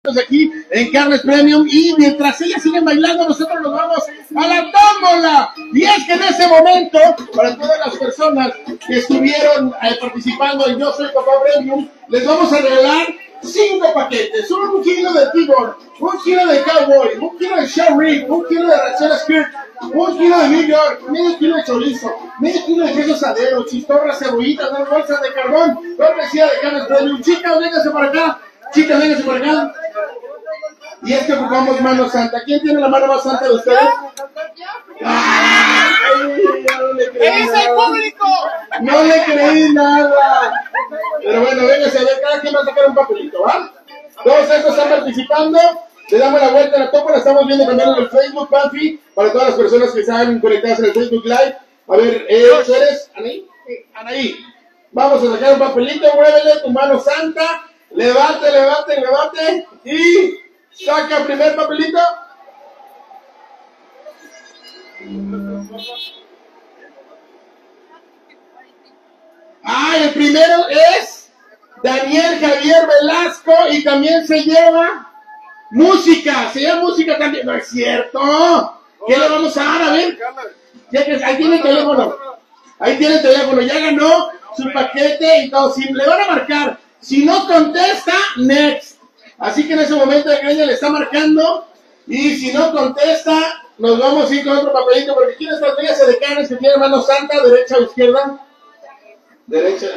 aquí en Carnes Premium, y mientras ellas siguen bailando, nosotros nos vamos a la tómbola. Y es que en ese momento, para todas las personas que estuvieron participando en Yo Soy Papá Premium, les vamos a regalar 5 paquetes: 1 kilo de T-Bone, 1 kilo de Cowboy, 1 kilo de Sherry, 1 kilo de Rachel Skirt, 1 kilo de New York, medio kilo de chorizo, medio kilo de queso sadero, chistorra, cebollita, 2 bolsas de carbón, cortesía de Carnes Premium. Chicas, vénganse para acá. Chicas, vénganse por acá. Y es que ocupamos mano santa. ¿Quién tiene la mano más santa de ustedes? ¡Es el público! No le creí nada. Pero bueno, vénganse a ver, cada quien va a sacar un papelito, ¿va? Todos estos están participando. Le damos la vuelta a la tómbola. Estamos viendo también en el Facebook, Papi, para todas las personas que están conectadas en el Facebook Live. A ver, ¿tú eres Anaí? Anaí. Vamos a sacar un papelito. Muévele tu mano santa. Levante, levante, levante. Y saca el primer papelito. El primero es Daniel Javier Velasco y también se lleva música. Se lleva música también. No es cierto. ¿Qué le vamos a dar? A ver. Ahí tiene el teléfono. Ahí tiene el teléfono. Ya ganó su paquete y todo. Si le van a marcar. Si no contesta, next. Así que en ese momento de Greña le está marcando. Y si no contesta, nos vamos a ir con otro papelito. Porque ¿quién está? Fíjese de Carnes que tiene mano santa, derecha o izquierda. Derecha.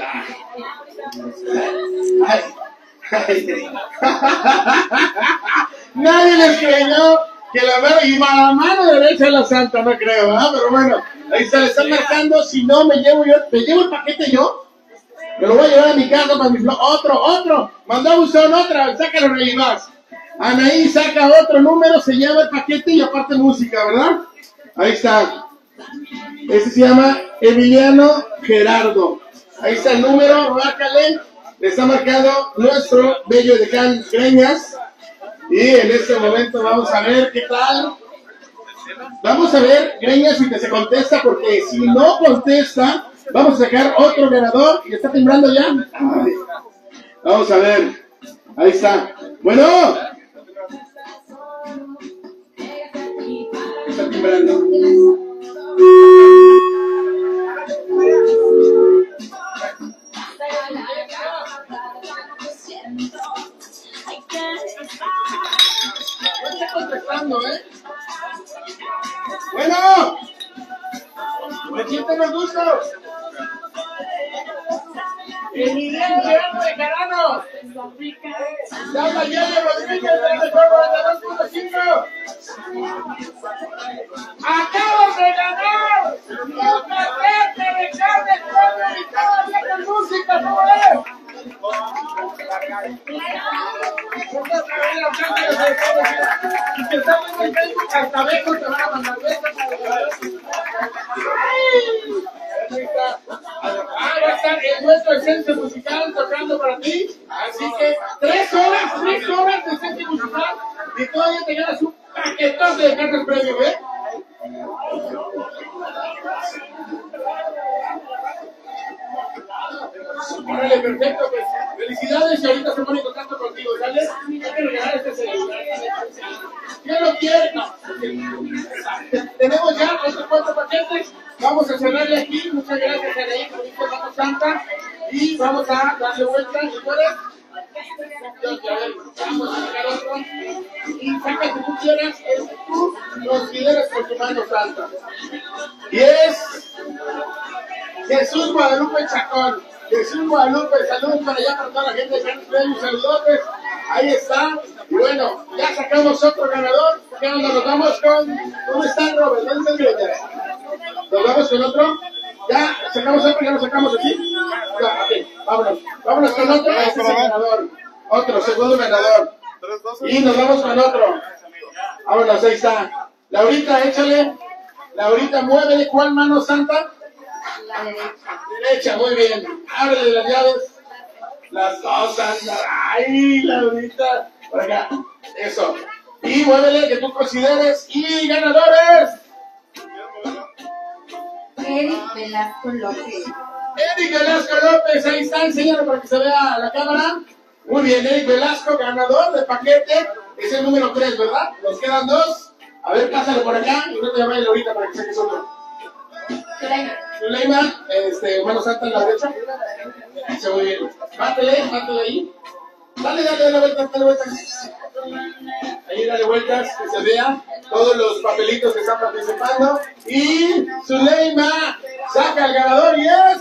Nadie les creyó que la mano derecha es la santa, no creo, ¿verdad? Pero bueno, ahí se le están marcando. Si no, me llevo el paquete yo. Me lo voy a llevar a mi casa para mi flor. Otro. Mandó a buscar otra. Sácalo, Rey más. Anaí saca otro número, se lleva el paquete y aparte música, ¿verdad? Ahí está. Este se llama Emiliano Gerardo. Ahí está el número, márcale. Le está marcado nuestro bello decán Greñas. Y en este momento vamos a ver qué tal. Vamos a ver, Greñas, si te se contesta, porque si no contesta, vamos a sacar otro ganador. ¿Y está timbrando ya? Ay. Vamos a ver. Ahí está. Bueno. Está timbrando. No está contestando, ¿eh? Bueno. ¿Me sienten los gustos? Emiliano Gerardo de Carano. Llama Yaya Rodríguez de la mejor 92.5. ¡Acabas de ganar! ¡Un paquete de Carnes Premium y todavía con música! ¿Cómo es? Y que estamos en Facebook, Cartabejos te van a mandar besos. Va a estar en nuestro esencia musical tocando para ti. Así que 3 horas de esencia musical y todavía te ganas un paquetazo de Carnes Premium, ¿eh? Órale, perfecto, pues felicidades y ahorita se pone en contacto contigo, ¿sale? Hay que regalar este celular. ¿Quién lo quiere? No. Tenemos ya otros 4 paquetes. Vamos a cerrarle aquí. Muchas gracias a Anaí por esta mano santa. Y vamos a darle vuelta. ¿Y puedes? Vamos a sacar otro. Y saca que tú quieras, es que tú consideres por tu mano santa. Y es Jesús Guadalupe Chacón. Jesús Guadalupe, saludos para allá para toda la gente de Carnes Premium, saludotes. Ahí está. Y bueno, ya sacamos otro ganador. ¿Qué onda? Nos vamos con. ¿Dónde está Robert? ¿Dónde está el ¿Nos vamos con otro? Ya sacamos otro, ya lo sacamos aquí. Ya, okay. Vámonos con otro. Este es el ganador. Otro, segundo ganador. Y nos vamos con otro. Vámonos, ahí está. Laurita, échale. Laurita, muévele. ¿Cuál mano santa? La derecha. Derecha, muy bien. Ábrele las llaves. Las dos andan. ¡Ay, Laurita! Por acá. Eso. Y muévele que tú consideres. Y ganadores. Eric Velasco López. Eric Velasco López, ahí está, enséñalo para que se vea la cámara. Muy bien, Eric Velasco, ganador de paquete. Es el número 3, ¿verdad? Nos quedan 2. A ver, pásale por acá y no te llames ahorita para que saques otro. Zuleima, manos altas a la derecha. Eso, muy bien. Bátele ahí. Dale vueltas. Ahí dale vueltas, que se vea todos los papelitos que están participando. Y Zuleima saca al ganador y es...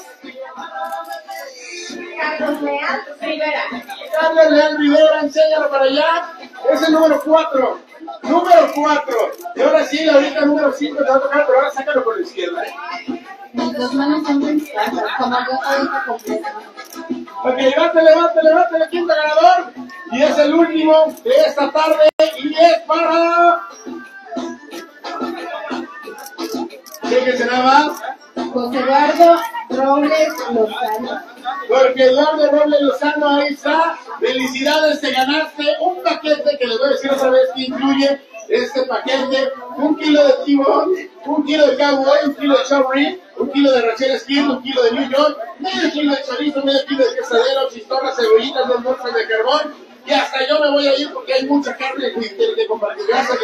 Carlos Leal Rivera. Carlos Leal Rivera, enséñalo para allá. Es el número 4. Número 4. Y ahora sí, ahorita el número 5 te va a tocar, pero ahora sácalo por la izquierda. Mis dos manos son principales, como yo ahorita completa. Ok, levante, quinto ganador. Y es el último de esta tarde. Y es para... ¿Qué será más? José Eduardo Robles Lozano. Porque Eduardo Robles Lozano, ahí está. Felicidades, te ganaste un paquete que les voy a decir otra vez que incluye este paquete: 1 kilo de T-bone, 1 kilo de cowboy, 1 kilo de short rib, 1 kilo de rachera skin, 1 kilo de New York, medio kilo de chorizo, medio kilo de quesadero, chistorra, cebollitas, 2 bolsas de carbón. Y hasta yo me voy a ir porque hay mucha carne de compartir. Gracias.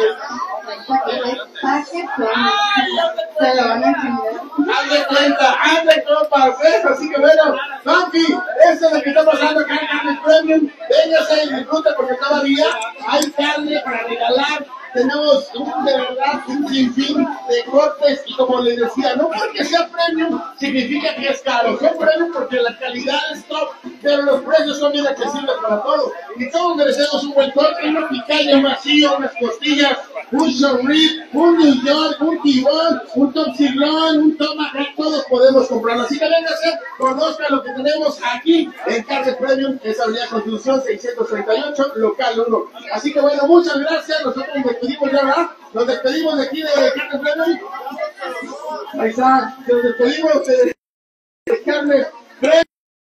Se lo van a entender. Haz de compas, así que bueno, Fanfi, eso es lo que está pasando acá en Carne Premium. Véngase y disfrute porque todavía hay carne para regalar. Tenemos de verdad un sinfín de cortes y como les decía, no porque sea premium significa que es caro. Son premium porque la calidad es top, pero los precios son bien accesibles para todos. Y todos merecemos un buen corte, una picaña, un vacío, unas costillas, un short rib, un New York, un T-bone, un top sirloin, un tomahawk. Todos podemos comprarlo. Así que véngase, conozca lo que tenemos aquí en Carne Premium, es Avenida Constitución 638, local 1. Así que bueno, muchas gracias. Nosotros nos despedimos ya, ¿verdad? Nos despedimos de aquí de Carne Premium. Ahí está, nos despedimos de Carne Premium.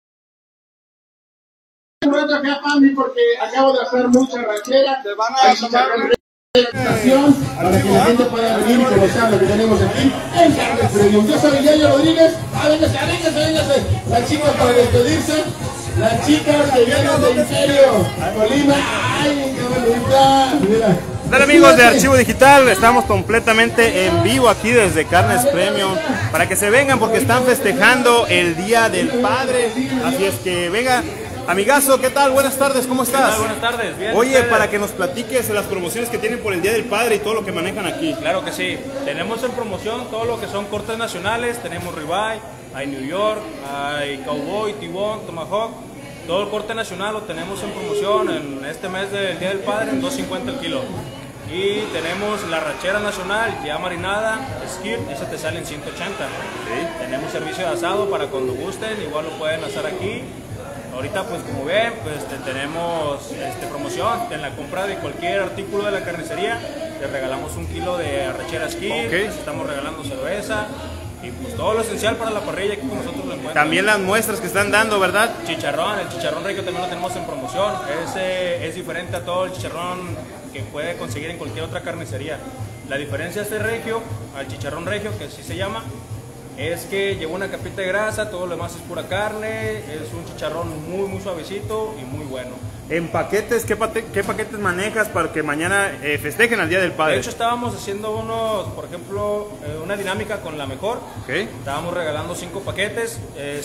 Un rato acá, Pami, porque acabo de hacer mucha ranchera. Hay chicharrón para que la gente pueda venir y conocer lo que tenemos aquí en Carne Premium. Yo soy Yayo Rodríguez. Véngase. Las chicas para despedirse. Las chicas que vienen de Imperio, Colima. ¡Ay, qué bonita! Mira. Hola amigos de Archivo Digital, estamos completamente en vivo aquí desde Carnes Premium para que se vengan porque están festejando el Día del Padre, así es que venga. Amigazo, ¿qué tal? Buenas tardes, ¿cómo estás? Buenas tardes, bien. Oye, ¿ustedes? para que nos platiques las promociones que tienen por el Día del Padre y todo lo que manejan aquí. Claro que sí, tenemos en promoción todo lo que son cortes nacionales, tenemos ribeye, hay New York, hay cowboy, T-bone, tomahawk. Todo el corte nacional lo tenemos en promoción en este mes del Día del Padre en $2.50 el kilo. Y tenemos la rachera nacional ya marinada, skirt, esa te sale en 180. ¿Sí? Tenemos servicio de asado para cuando gusten, igual lo pueden hacer aquí. Ahorita pues como ven, pues tenemos promoción en la compra de cualquier artículo de la carnicería. Les regalamos 1 kilo de arrachera skirt, Okay. estamos regalando cerveza. Y pues todo lo esencial para la parrilla aquí con nosotros lo encuentran. También las muestras que están dando, ¿verdad? Chicharrón, el chicharrón regio también lo tenemos en promoción. Es diferente a todo el chicharrón que puede conseguir en cualquier otra carnicería. La diferencia de este regio, al chicharrón regio, que así se llama, es que lleva una capita de grasa, todo lo demás es pura carne, es un chicharrón muy suavecito y muy bueno. En paquetes, ¿qué paquetes manejas para que mañana festejen al Día del Padre? De hecho estábamos haciendo por ejemplo, una dinámica con la mejor. Okay. Estábamos regalando 5 paquetes,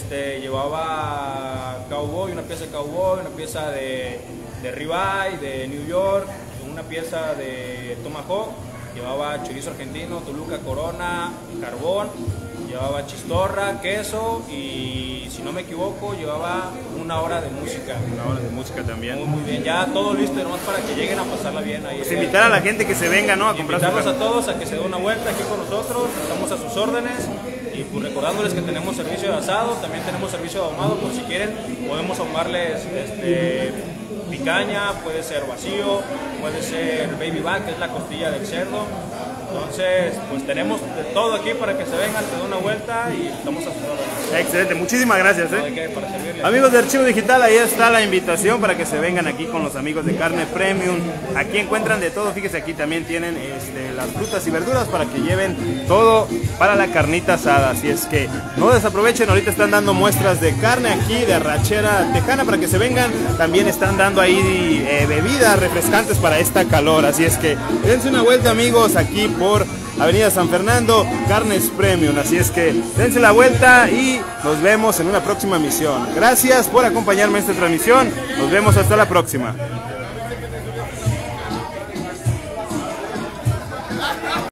llevaba cowboy, una pieza de cowboy, una pieza de ribeye, de New York, una pieza de tomahawk, llevaba chorizo argentino, Toluca Corona, carbón, llevaba chistorra, queso y si no me equivoco llevaba 1 hora de música. 1 hora de música también. Muy bien, ya todo listo nomás para que lleguen a pasarla bien ahí. Pues invitar a la gente que se venga, ¿no? A comprar su Invitarlos a carne. todos a que se den una vuelta aquí con nosotros, estamos a sus órdenes y pues recordándoles que tenemos servicio de asado, también tenemos servicio de ahumado por si quieren, podemos ahumarles picaña, puede ser vacío, puede ser baby back, que es la costilla del cerdo. Entonces, pues tenemos de todo aquí para que se vengan, se den una vuelta y estamos a sus órdenes. Excelente, muchísimas gracias. No hay que para servirles. Amigos de Archivo Digital, ahí está la invitación para que se vengan aquí con los amigos de Carne Premium. Aquí encuentran de todo, fíjese, aquí también tienen las frutas y verduras para que lleven todo para la carnita asada. Así es que no desaprovechen, ahorita están dando muestras de carne aquí, de arrachera tejana para que se vengan. También están dando ahí bebidas refrescantes para esta calor. Así es que dense una vuelta, amigos, aquí por Avenida San Fernando, Carnes Premium. Así es que dense la vuelta y nos vemos en una próxima emisión. Gracias por acompañarme en esta transmisión. Nos vemos hasta la próxima.